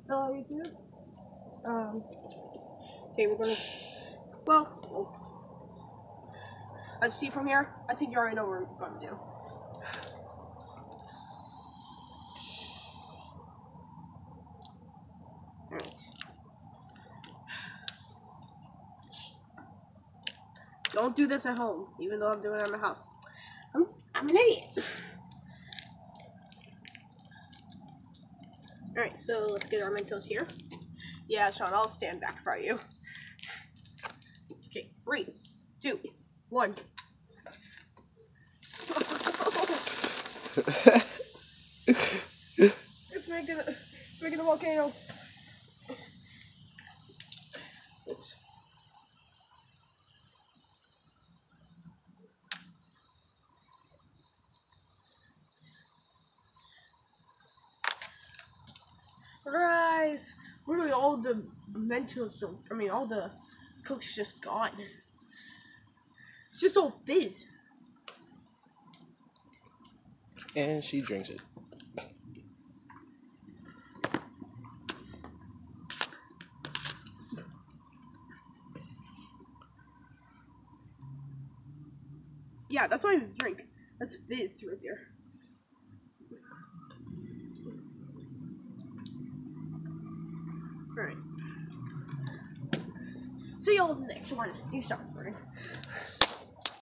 Hello, YouTube. Okay, we're gonna. Well, let's see from here. I think you already know what we're gonna do. Alright. Don't do this at home, even though I'm doing it at my house. I'm an idiot. Alright, so let's get our Mentos here. Yeah, Sean, I'll stand back for you. Okay, 3, 2, 1. It's making a volcano. Oops. Guys, literally all the Mentos, all the Coke's just gone. It's just all fizz. And she drinks it. Yeah, that's why I drink. That's fizz right there. Alright. See y'all in the next one. You start recording.